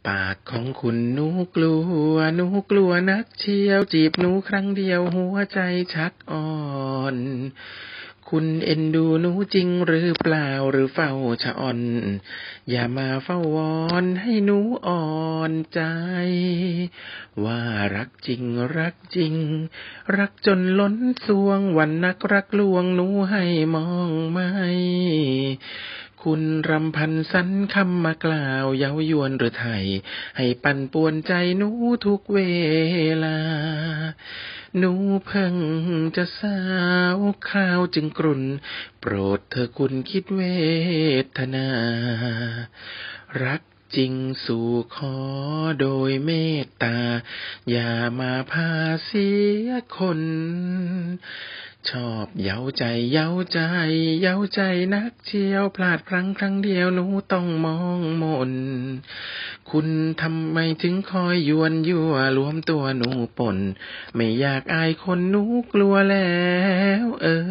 ปากของคุณหนูกลัวนักเชียวจีบหนูครั้งเดียวหัวใจชักอ่อนคุณเอ็นดูหนูจริงหรือเปล่าหรือเฝ้าชะอ่อนอย่ามาเฝ้าวอนให้หนูอ่อนใจว่ารักจริงรักจนล้นสวงวันนักรักลวงหนูให้มองไม่คุณรำพันสันคำมากล่าวเย้ายวนหรือไทยให้ปั่นป่วนใจหนูทุกเวลาหนูเพิ่งจะสาวข้าวจึงกรุ่นโปรดเธอคุณคิดเวทนารักจริงสู่ขอโดยเมตตาอย่ามาพาเสียคนชอบเย้าใจนักเชียวพลาดครั้งเดียวหนูต้องมองมนคุณทำไมถึงคอยยั่วรวมตัวหนูป่นไม่อยากอายคนหนูกลัวแล้ว